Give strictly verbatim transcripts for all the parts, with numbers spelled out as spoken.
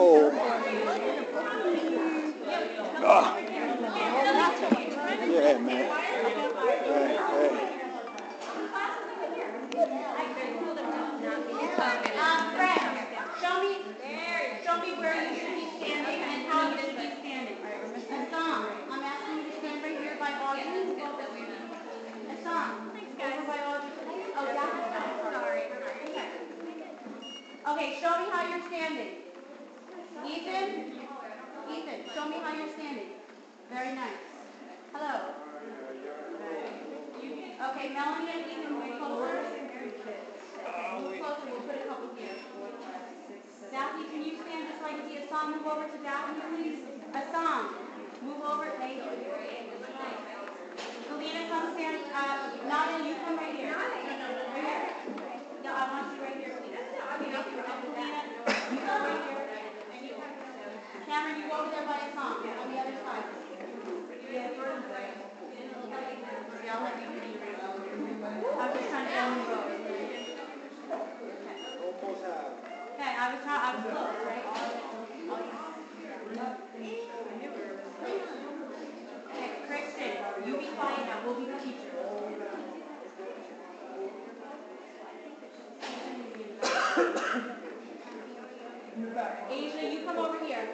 Oh. Ah. Yeah, man. Hey, hey. Um, Fred, show me, show me where you should be standing and how you should be standing. Hassan, I'm asking you to stand right here by Audrey. Hassan, over by Audrey. Oh, down. Sorry. Okay. Okay, show me how you're standing. Ethan, Ethan, show me how you're standing. Very nice. Hello. Okay, Melanie and Ethan, move closer. Okay, move closer. We'll put a couple here. Daphne, can you stand just like the Assam? Move over to Daphne, please. Assam, move over. Thank you. Selena, come stand. Uh, Nadia, you come right here. Right here. No, I want you right here, please. Selena, you go right here. Cameron, you go over there by Assam, on the other side. Yeah, I'll let you do your I'm just trying to go on the road. Okay, I was trying, I was close, right? Okay, Kristen, you be quiet now. We'll be the teacher. Asia, you come over here.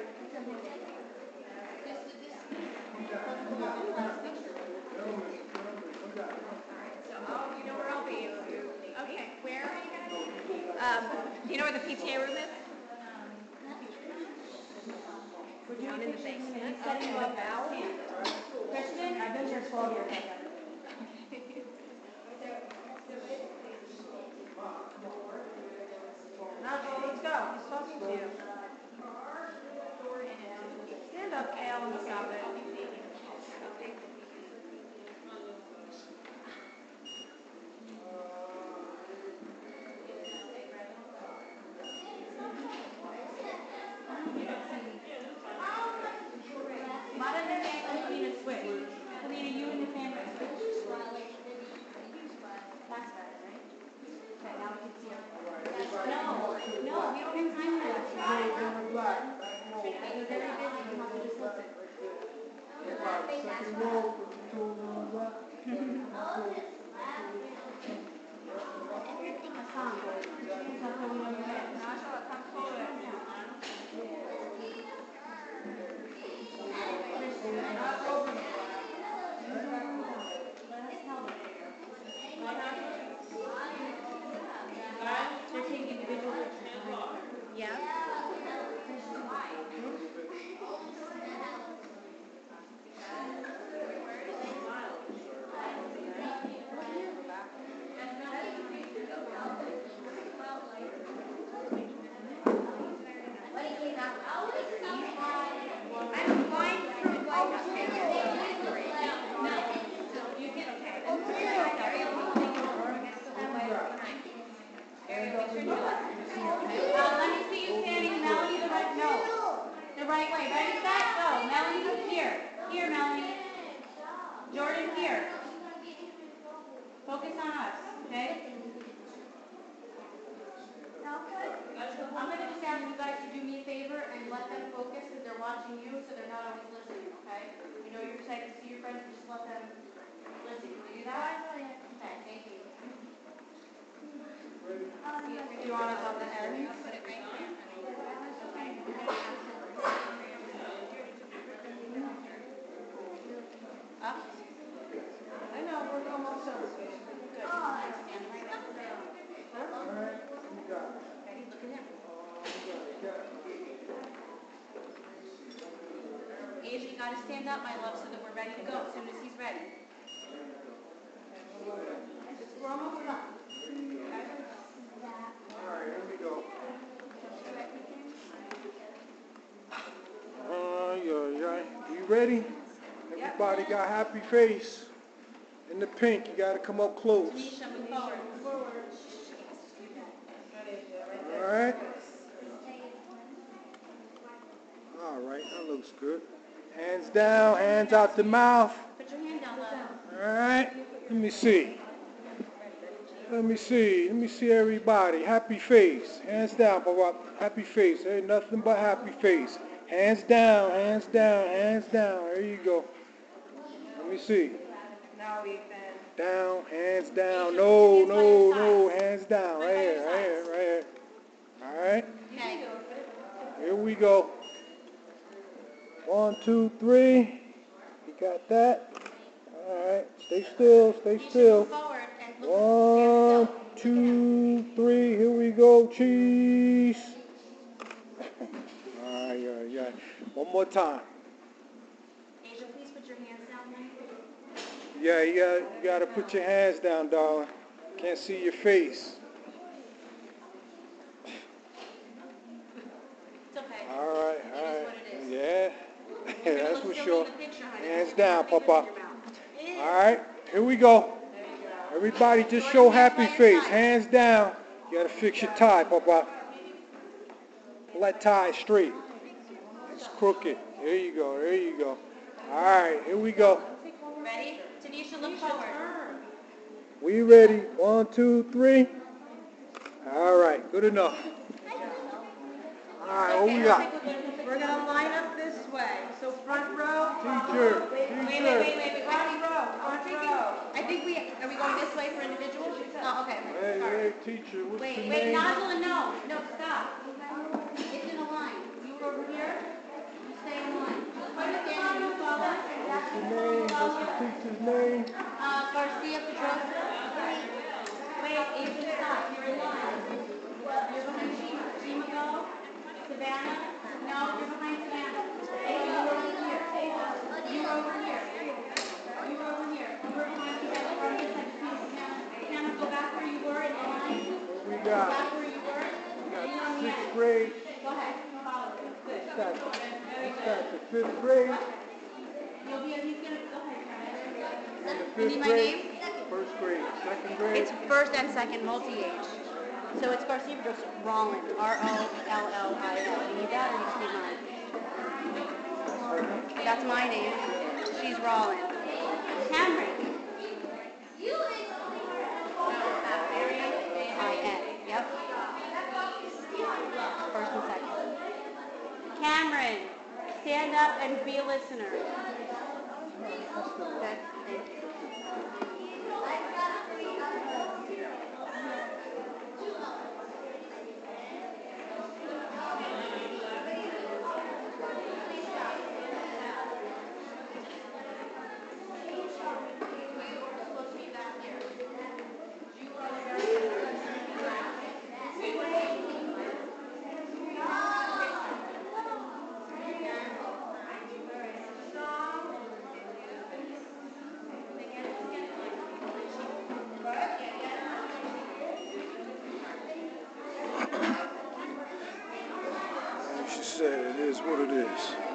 You know where I'll be. Okay, where are you going to be? Um, do you know where the P T A room is? We're doing in the basement. Setting up now. Kristen, I've been here twelve years. Okay. Nacho, let's go. He's talking to you. Stand up, Kale, and stop it. Right way. Ready, set, go. Melanie, here. Here, Melanie. Jordan, here. Focus on us, okay? I'm going to just ask you guys to do me a favor and let them focus because they're watching you, so they're not always listening, okay? You know you're excited to see your friends, just let them listen. Can we do that? Okay, thank you. Do you want us on the end? Put it right there. Okay. Up. I know, we're almost done. Good. Oh, I stand right up there. Huh? All right, you got it. Okay, look at him. Asia, you got to stand up, my love, so that we're ready to go as soon as he's ready. We're almost done. Okay? All right, here we go. Uh, yeah, yeah. You ready? Everybody got a happy face. In the pink, you got to come up close. All right. All right, that looks good. Hands down, hands out the mouth. Put your hand down, love. All right. Let me see. Let me see. Let me see everybody. Happy face. Hands down, Papa. Happy face. Ain't nothing but happy face. Hands down, hands down, hands down. There you go. Let me see. No, Ethan. Down, hands down. No, no, no. Hands down. Right here, right here, right here. All right. Okay. Here we go. One, two, three. You got that? All right. Stay still. Stay You should still. move forward and look. One, two, three. Here we go. Cheese. All right, all right, all right. One more time. Asia, please put your hands down there. Yeah, you got you got to put your hands down, darling. Can't see your face. It's okay. All right, It all is right. what it is. Yeah, You're gonna that's look for silly sure. in the picture, honey. Hands You're down, gonna have fingers Papa. in your mouth. All right, here we go. Everybody just show happy face. Hands down. You got to fix your tie, Papa. Pull that tie straight. It's crooked. There you go, there you go. All right, here we go. Ready? Tanisha, look forward. We ready? One, two, three. All right, good enough. All right, what we got? We're gonna line up this way. So front row. Teacher, Wait, wait, teacher. wait, wait, wait. Front row. Front row. I think we, are we going this way for individuals? Oh, okay. Hey, Sorry. hey, teacher, what's Wait, your wait, name? Najla, no, no, stop. It's in a line. You were over here, you stay in line. Stand, you follow. What's your name? What's the teacher's name? Uh, Garcia Pedrosa. Wait, Adrian, stop, you're in line. You're behind Shima. Shima, go. Savannah, no, you're behind Savannah. Hey, you were over here. You were over here. You were over here. You were behind Savannah. From this side, Savannah. Savannah, go back where you were in the line. What we Go got? back where you were. We And you got on the sixth end. grade. Go ahead, follow me. Good. What's that? What's that? The fifth grade? You'll be, he's gonna, go ahead, Travis. And the You fifth need my grade? name? First grade. Second grade? It's first and second multi-age. So it's Garcia Pedrosa Rollin, R O L L I N. You need that or you just need mine? That's my name. She's Rollin. Cameron. I N. Yep. First and second. Cameron, stand up and be a listener. Good. Thank you. She said it is what it is.